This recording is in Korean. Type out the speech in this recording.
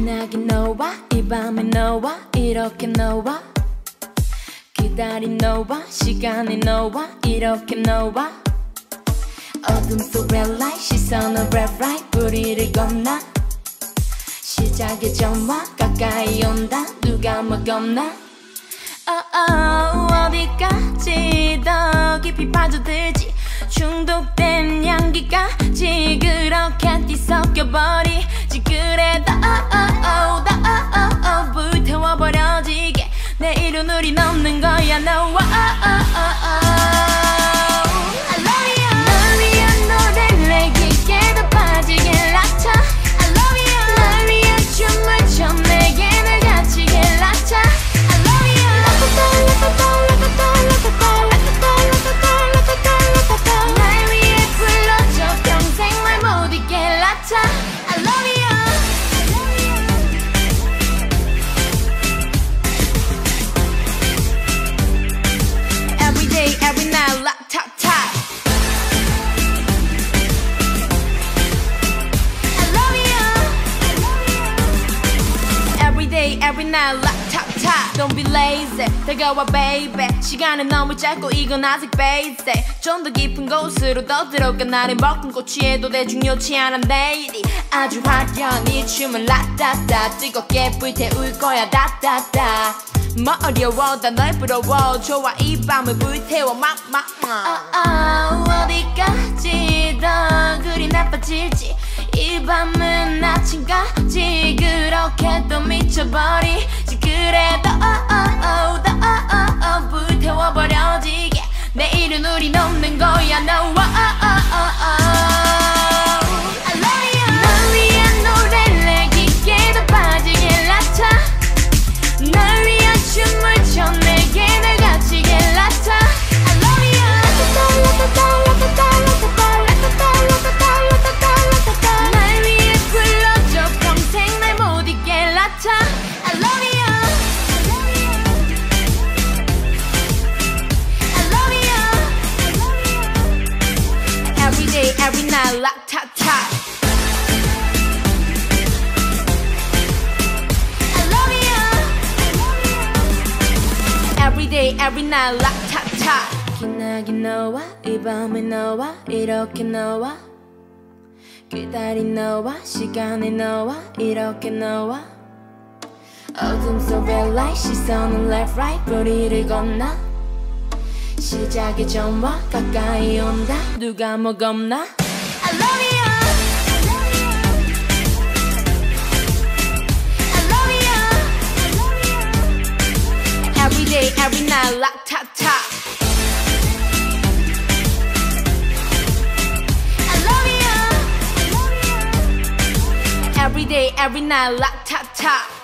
기나긴 너와 이 밤에 너와 이렇게 너와 기다린 너와 시간이 너와 이렇게 너와 어둠 속 red light 시선은 red right 뿌리를 건너 시작의 전화 가까이 온다 누가 뭐 겁나 어디까지 더 깊이 빠져들지 중독된 향기까지 그렇게 뒤섞여버리지 그래도 불태워버려지게 내일은 우린 없는 거야 너와 I love you 널 위한 노래를 깊게 더 빠지게 라차 I love you 널 위한 춤을 춰 내게 날 갇히게 라차 I love you 날 위해 불러줘 평생 말 못 잊게 라차 I love you Every day, every night, lock, top, top I love you Every day, every night, lock, top, top Don't be lazy, 다가와 baby 시간은 너무 짧고 이건 아직 basic 좀 더 깊은 곳으로 더 들어가 나를 먹은 꽃취해도 내 중요치 않은 내일이 아주 화려한 이 춤을 라따따 뜨겁게 불태울 거야 다따따 뭐 어려워 다 널 부러워 좋아 이 밤을 불태워 어디까지 더 그리 나빠질지 이 밤은 아침까지 그렇게 또 미쳐버리지 그래도 불태워버려지게 내일은 우린 없는 거야 너와 I love you 널 위한 노래를 깊게 더 빠지게 라차 널 위한 춤을 춰 내게 날 갇히게 라차 I love you 날 위해 불러줘 평생 날 못 잊게 라차 I love you I love you Every day, every night, lock, top, top Every day, every night, lock, top, top 기나긴 너와 이 밤에 너와 이렇게 너와 기다린 너와 시간이 너와 이렇게 너와 어둠 속 red light 시선은 left right 뿌리를 건너 시작의 전화 가까이 온다 누가 뭐 겁나 I love you Every day, every night, lock, top, top I love you Every day, every night, lock, top, top